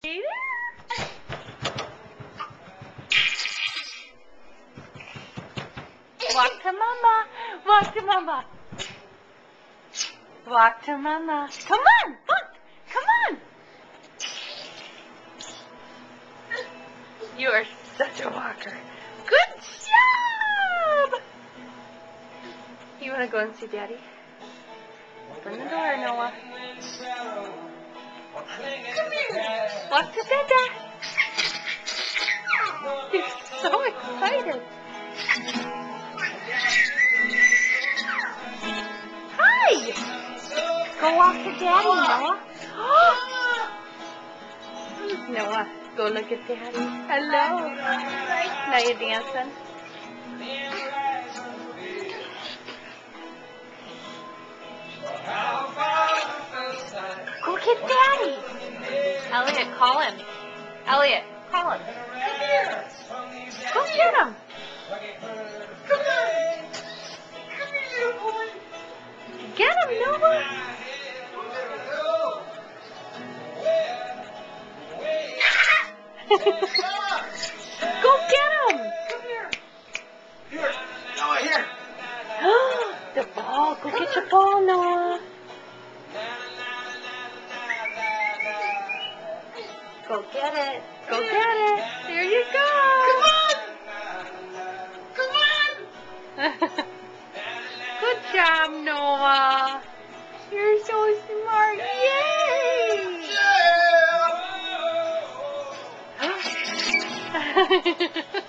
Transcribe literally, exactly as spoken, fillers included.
Walk to mama. Walk to mama. Walk to mama. Come on, walk. Come on. You are such a walker. Good job. You want to go and see Daddy? Open the door, Noah. Come here. Walk to Dada. You're so excited. Hi. Go walk to Daddy, Noah. Noah, go look at Daddy. Hello. Now you're dancing. Go get Daddy. Elliot, call him. Elliot, call him. Come here. Go get him. Come on. Come here, boy. Get him, Noah. Go get him. Come here. Here. Noah, here. The ball. Go get your ball, Noah. Go get it. Go get it. There you go. Come on. Come on. Good job, Noah. You're so smart. Yay. Yeah.